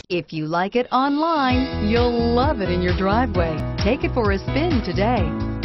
If you like it online, you'll love it in your driveway. Take it for a spin today.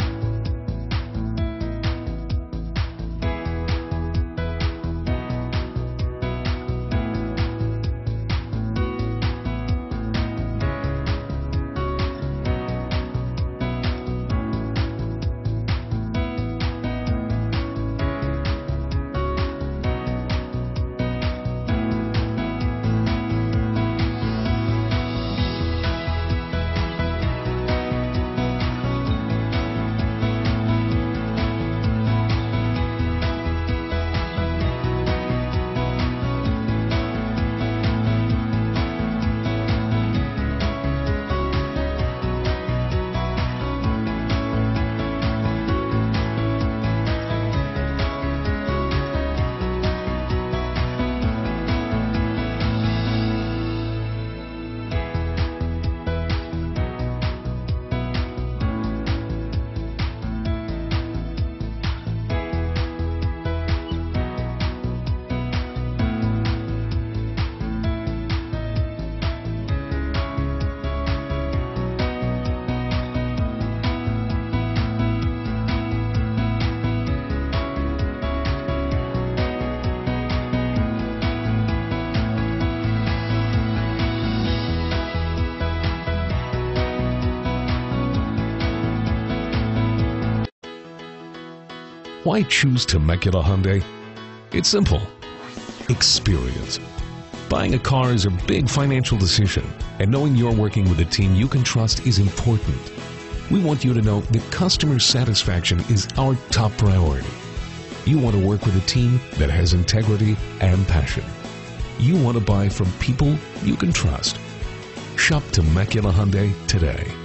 Why choose Temecula Hyundai? It's simple. Experience. Buying a car is a big financial decision, and knowing you're working with a team you can trust is important. We want you to know that customer satisfaction is our top priority. You want to work with a team that has integrity and passion. You want to buy from people you can trust. Shop Temecula Hyundai today.